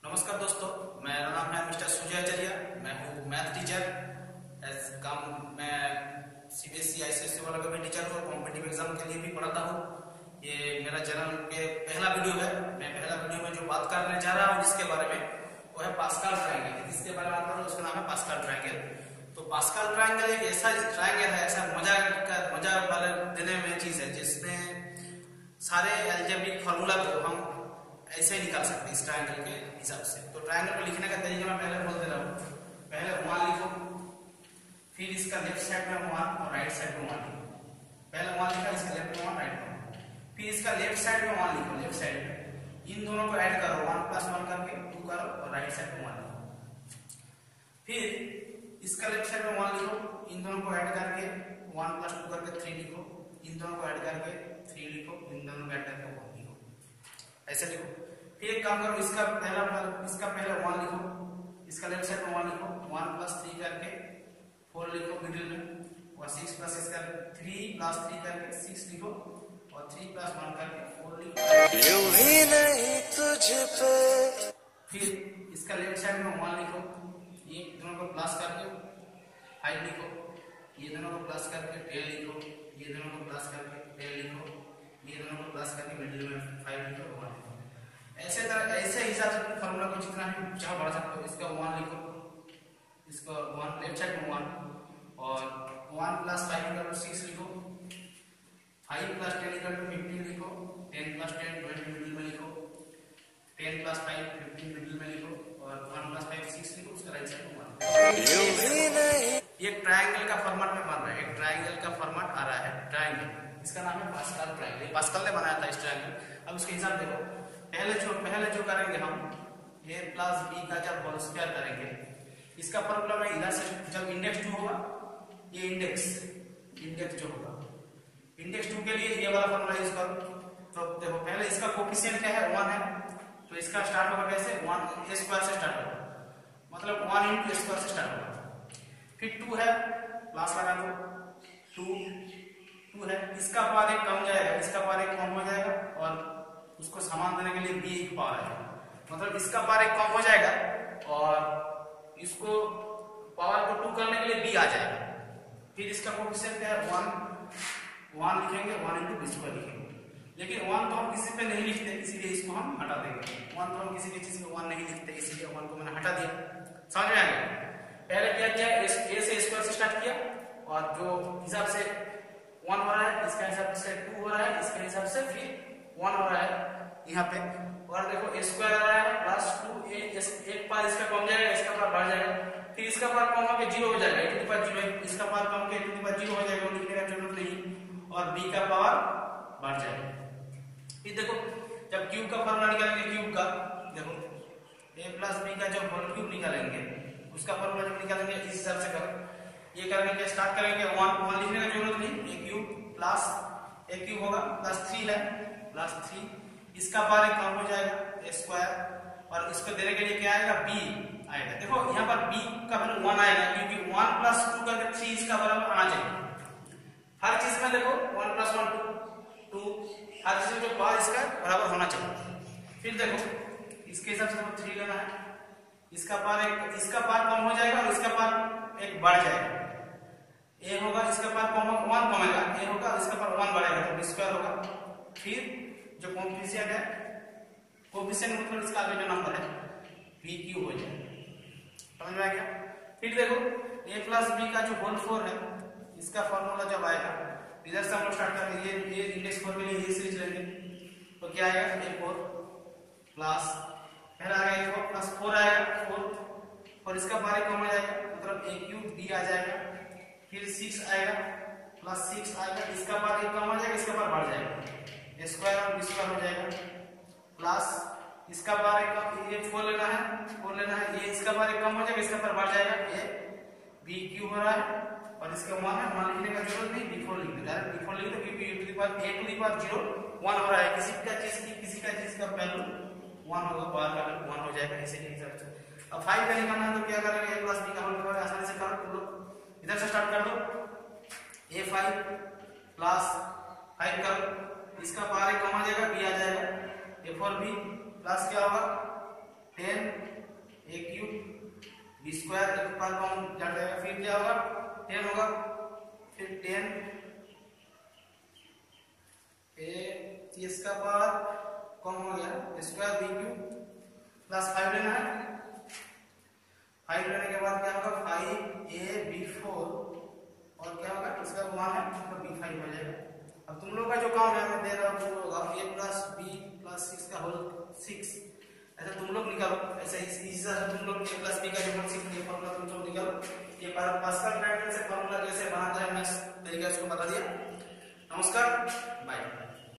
नमस्कार दोस्तों, मेरा नाम है मिस्टर सुजय आचार्य। मैं हूँ मैथ टीचर। मैं सीबीएसई आईसीएसई वाला का भी टीचर हूँ और कॉम्पिटिटिव एग्जाम के लिए भी पढ़ाता हूँ। ये मेरा चैनल के पहला वीडियो है। मैं पहला वीडियो में जो बात करने जा रहा हूँ जिसके बारे में, वो है पास्कल ट्रायंगल। जिसके बारे में बात कर रहा हूँ उसका नाम है पास्कल ट्रायंगल। तो पास्कल ट्रायंगल एक ऐसा ट्रायंगल है, ऐसा मजा वाले देने में चीज है जिसमें सारे अलजेब्रिक फार्मूला को हम ऐसे निकाल सकते हैं इस ट्रायंगल के हिसाब से। तो ट्रायंगल को लिखने का तरीका मैं पहले बोल दे रहा हूँ। पहले 1 लिखो, फिर इसका लेफ्ट साइड में 1 और राइट साइड में 1 लिखो। पहले 1 लिखा, इसका लेफ्ट में 1, राइट में 1। फिर इसका लेफ्ट साइड में 1 लिखो, लेफ्ट साइड में इन दोनों को ऐड करो, 1 + 1 करके 2 करो और राइट साइड में 1 लिखो। फिर इसका लेफ्ट साइड में 1 लिखो, इन दोनों को ऐड करके 1 + 2 करके 3 लिखो, इन दोनों को ऐड करके 3 लिखो, इन दोनों को ऐड करके 1 लिखो, ऐसे लिखो। फिर एक काम करो, इसका पहले 1 लिखो, इसका लेफ्ट साइड में 1 लिखो, 1 + 3 करके 4 लिखो मिडिल में, और 6 + इसका 3 + 3 करके 6 लिखो, और 3 + 1 करके 4 लिखो। यूं ही नहीं तुझ पे। फिर इसका लेफ्ट साइड में 1 लिखो, ये दोनों को प्लस करके 5 लिखो, ये दोनों को प्लस करके 10 लिखो, ये दोनों को प्लस करके 10 लिखो, ये दोनों को प्लस करके मिडिल में 5 लिखो, 1 लिखो। ऐसे हिसाब से फार्मूला को जितना भी जहां बढ़ा सकते हो। इसका 1 लिखो, इसका 1 लेफ्ट साइड में 1, और 1 + 5 = 6 लिखो, 5 + 10 = 15 लिखो, 10 + 10 20 मिडिल में लिखो, 10 + 5 15 मिडिल में लिखो, और 1 + 5 6 लिखो, उसका राइट साइड में 1। ये ट्रायंगल का फॉर्मेट में बन रहा है, एक ट्रायंगल का फॉर्मेट आ रहा है ट्रायंगल। इसका नाम है पास्कल ट्रायंगल। पास्कल ने बनाया था इस ट्रायंगल। अब इसके हिसाब देखो, पहले जो करेंगे हम a + b का जब होल स्क्वायर करेंगे, इसका फॉर्मूला में इधर से जब इंडेक्स 2 होगा, ये इंडेक्स जो होगा, इंडेक्स 2 के लिए ये वाला फॉर्मूला यूज करो। तो देखो, पहले इसका कोफिशिएंट क्या है, 1 है, तो इसका स्टार्ट होगा कैसे, 1 a स्क्वायर से स्टार्ट होगा, मतलब 1 × a स्क्वायर से स्टार्ट होगा। फिर 2 है, प्लस लगा दो, 2 है, इसका पावर 1 कम जाएगा, इसका पावर 1 कम हो जाएगा, और उसको समान देने के लिए b की पावर आएगा, मतलब इसका पावर 1 कम हो जाएगा और इसको पावर को 2 करने के लिए b आ जाएगा। फिर इसका कोफिशिएंट है 1 लिखेंगे, 1 × b² लिखेंगे। लेकिन 1 तो हम किसी पे नहीं लिखते, इसीलिए इसको हम हटा देंगे। 1 तो हम किसी भी चीज में 1 नहीं लिखते, इसीलिए 1 को मैंने हटा दिया। समझ में आ गया? पहले क्या किया, a से स्क्वायर से स्टार्ट किया, और जो हिसाब से 1 हो रहा है, इसका हिसाब से 2 हो रहा है, इसके हिसाब से फिर 1 हो रहा है यहाँ पे। और देखो a स्क्वायर आ रहा है प्लस 2a, एक पार इसका कम जाएगा, इसका पार बढ़ जाएगा, फिर इसका पार कम होकर 0 हो जाएगा, a टू द पावर 0, इसका पार कम के a टू द पावर 0 हो जाएगा, लिखने का जरूरत नहीं, और b का पावर बढ़ जाएगा। फिर देखो, जब क्यूब का फॉर्मूला निकालेंगे, क्यूब का देखो a + b का जब होल क्यूब निकालेंगे, उसका फॉर्मूला जब निकालेंगे इस हिसाब से करो। ये करेंगे क्या, स्टार्ट करेंगे 1 लिखने का जरूरत नहीं, a क्यूब होगा प्लस 3 है, प्लस 3, इसका पावर 1 कम हो जाएगा, a स्क्वायर, और इसको देने के लिए क्या आएगा, b आएगा। देखो यहाँ पर b का वैल्यू 1 आएगा, क्योंकि 1 + 2 करके 3 इसका बराबर आना चाहिए। हर चीज में देखो 1 + 1 2, हर चीज में जो पावर इसका बराबर होना चाहिए। फिर देखो इसके हिसाब से 3 लेना है, इसका पावर कम हो जाएगा और इसका पावर 1 बढ़ जाएगा। a होगा, इसका पावर 1 कमेगा, a होगा, इसका पावर 1 बढ़ेगा, तो b² होगा। फिर जो कोफिशिएंट है, कोफिशिएंट मतलब इसका आगे जो नंबर है b³ हो जाएगा। समझ में आ गया? फिर देखो a + b का जो होल 4 है, इसका फार्मूला जब आएगा, इधर से हम लोग स्टार्ट करेंगे, ये इंडेक्स 4 के लिए ये सीरीज लेंगे, तो क्या आएगा, a4 प्लस पहला आएगा a4 प्लस 4 आएगा, 4, और इसका पावर कम हो जाएगा, मतलब a³ b आ जाएगा। फिर 6 आएगा, प्लस 6 आएगा, इसका पावर 1 कम हो जाएगा, इसका पावर बढ़ जाएगा, a स्क्वायर और b² हो जाएगा, प्लस इसका पावर 4 लेना है, ये इसका पावर 1 कम हो जाएगा, इसका पावर बढ़ जाएगा, a b³ हो रहा है, और इसका 1 है, 1 लिखने का जरूरत नहीं, b4 लिख दो, डायरेक्ट b4 लिख दो, क्योंकि a टू द पावर 0 1 हो रहा है, किसी का चीज का वैल्यू 1 होगा, पावर का वैल्यू 1 हो जाएगा, इसी के हिसाब से। अब 5 का निकालना है, तो क्या करेंगे, a + b का होल स्क्वायर आसानी से करो, तुम लोग इधर से स्टार्ट कर दो, a5 प्लस 5 करो, इसका पावर 1 कम आ जाएगा, b आ जाएगा, a4b प्लस क्या होगा 10 a क्यूब b स्क्वायर एक पावर कॉमन जाट जाएगा, फिर क्या होगा 10 होगा, फिर 10 a इसका पावर कम हो गया स्क्वायर b क्यूब प्लस 5 लेना है, 5 लेने के बाद क्या होगा 5ab4 और क्या होगा इसका 1 है तो b5 हो जाएगा। अब तुम लोग का जो काम है मैं दे रहा हूँ वो होगा a प्लस b प्लस 6 का होल 6, ऐसा तुम लोग निकालो, ऐसा इसी से तुम लोग a प्लस b का जो होल 6 ये फॉर्मूला तुम लोग निकालो। ये पास्कल ट्रायंगल से फॉर्मूला कैसे बनाता है मैं तरीका इसको बता दिया। नमस्कार।